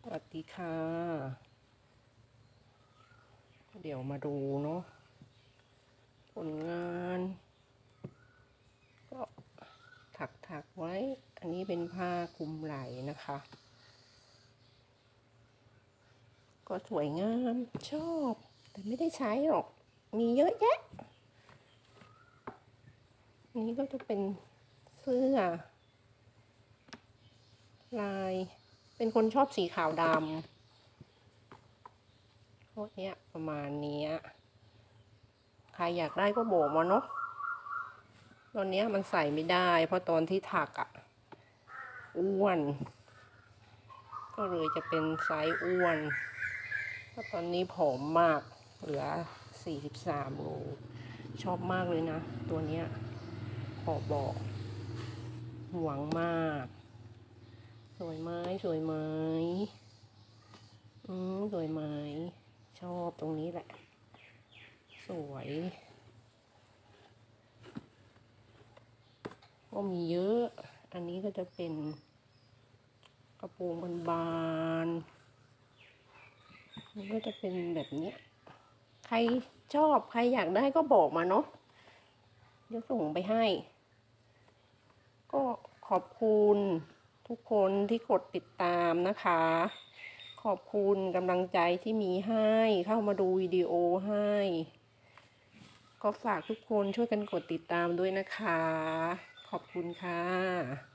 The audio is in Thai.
สวัสดีค่ะ เดี๋ยวมาดูเนาะผลงาน ก็ถักไว้ อันนี้เป็นผ้าคลุมไหล่นะคะ ก็สวยงามชอบ แต่ไม่ได้ใช้หรอก มีเยอะแยะ นี้ก็จะเป็นเสื้อลาย เป็นคนชอบสีขาวดำพวกเนี้ยประมาณนี้ใครอยากได้ก็บอกมาเนาะตอนนี้มันใส่ไม่ได้เพราะตอนที่ถักอ้วน ก็เลยจะเป็นไซส์อ้วนเพราะตอนนี้ผอมมากเหลือ43 โลชอบมากเลยนะตัวเนี้ยขอบอกหวงมากสวยไหมสวยไหมสวยไหมชอบตรงนี้แหละสวยก็มีเยอะอันนี้ก็จะเป็นกระโปรงบานๆนี่ก็จะเป็นแบบนี้ใครชอบใครอยากได้ก็บอกมาเนาะเดี๋ยวส่งไปให้ก็ขอบคุณทุกคนที่กดติดตามนะคะขอบคุณกำลังใจที่มีให้เข้ามาดูวิดีโอให้ก็ฝากทุกคนช่วยกันกดติดตามด้วยนะคะขอบคุณค่ะ